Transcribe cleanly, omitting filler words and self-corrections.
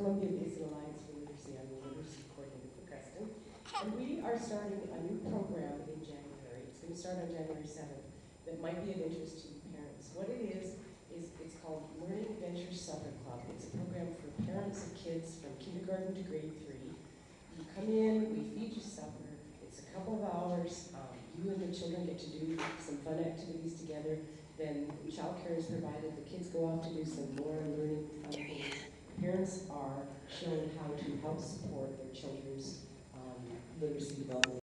Columbia Basin Alliance for Literacy. I'm the literacy coordinator for Creston. And we are starting a new program in January. It's going to start on January 7th that might be of interest to parents. What it is it's called Learning Adventure Supper Club. It's a program for parents of kids from kindergarten to grade 3. You come in, we feed you supper. It's a couple of hours. You and the children get to do some fun activities together. Then childcare is provided. The kids go off to do some more learning fun things. Parents are shown how to help support their children's literacy development.